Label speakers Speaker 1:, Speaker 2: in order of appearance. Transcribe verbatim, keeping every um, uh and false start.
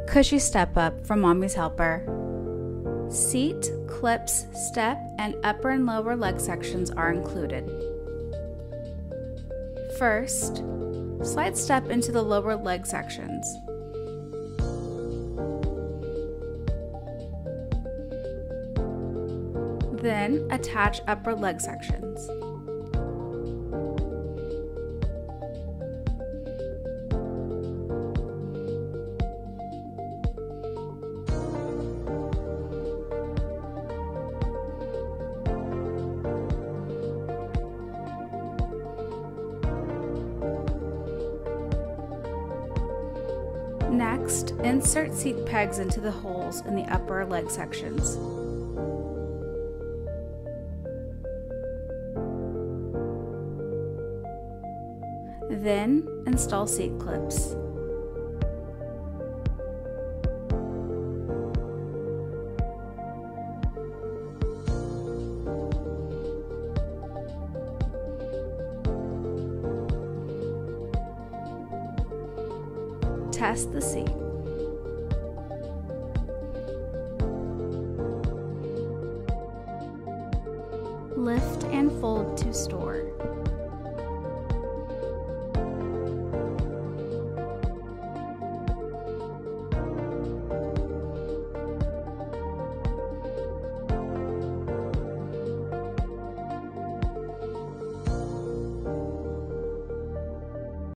Speaker 1: Cushy Step Up from Mommy's Helper. Seat, clips, step, and upper and lower leg sections are included. First, slide step into the lower leg sections. Then attach upper leg sections. Next, insert seat pegs into the holes in the upper leg sections. Then, install seat clips. Test the seat. Lift and fold to store.